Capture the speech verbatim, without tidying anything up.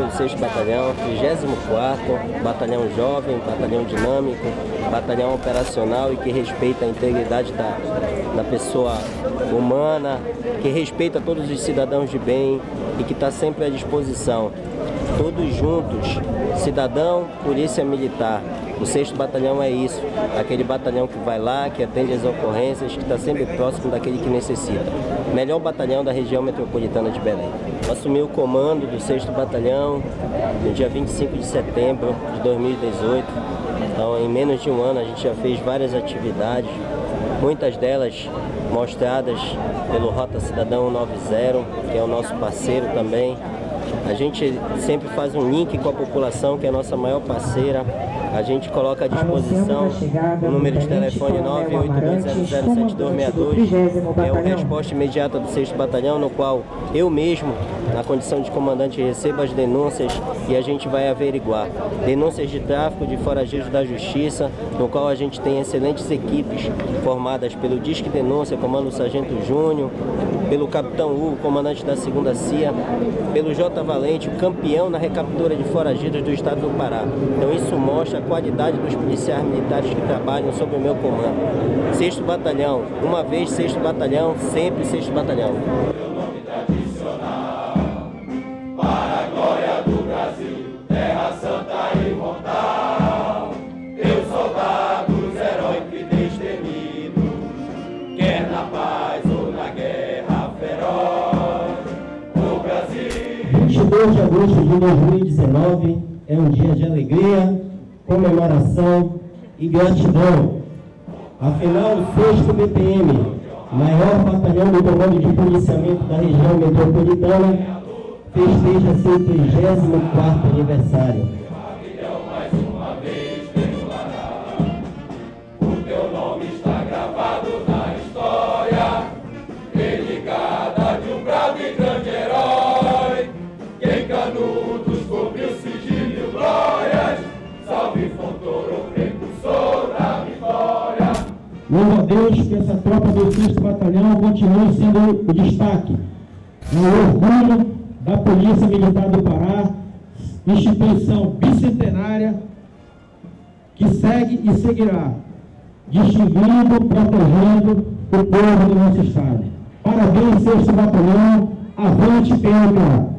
do sexto Batalhão, trigésimo quarto Batalhão Jovem, Batalhão Dinâmico, Batalhão Operacional e que respeita a integridade da, da pessoa humana, que respeita todos os cidadãos de bem e que está sempre à disposição. Todos juntos, cidadão, polícia militar. O sexto Batalhão é isso, aquele batalhão que vai lá, que atende as ocorrências, que está sempre próximo daquele que necessita. Melhor batalhão da região metropolitana de Belém. Eu assumi o comando do sexto Batalhão no dia vinte e cinco de setembro de dois mil e dezoito. Então, em menos de um ano, a gente já fez várias atividades, muitas delas mostradas pelo Rota Cidadão noventa, que é o nosso parceiro também. A gente sempre faz um link com a população, que é a nossa maior parceira. A gente coloca à disposição o número de telefone nove oito dois zero zero sete dois seis dois, que é a resposta imediata do sexto Batalhão, no qual eu mesmo, na condição de comandante, recebo as denúncias e a gente vai averiguar. Denúncias de tráfico de foragidos da Justiça, no qual a gente tem excelentes equipes formadas pelo Disque Denúncia, comando Sargento Júnior, pelo Capitão Hugo, comandante da segunda C I A, pelo J. Valente, o campeão na recaptura de foragidos do estado do Pará. Então isso mostra a qualidade dos policiais militares que trabalham sob o meu comando. Sexto Batalhão, uma vez Sexto Batalhão, sempre Sexto Batalhão. Meu nome tradicional, para a glória do Brasil, terra santa e imortal. Eu soldado, heróicos e destemidos, quer na paz ou na guerra feroz, o Brasil. vinte e dois de agosto de dois mil e dezenove é um dia de alegria, comemoração e gratidão. Afinal, o sexto B P M, maior batalhão do comando de policiamento da região metropolitana, festeja seu trigésimo quarto aniversário. Mais uma vez declarar, o teu nome está gravado na história, religada de um bravo e grande herói, que em Canudos cobriu sigilo e glórias. Salve Fontoura, precursor da vitória. Louvo a Deus que essa tropa do sexto Batalhão continue sendo o destaque, o orgulho da Polícia Militar do Pará, instituição bicentenária que segue e seguirá, distinguindo, protegendo o povo do nosso estado. Parabéns, sexto Batalhão, avante P M K.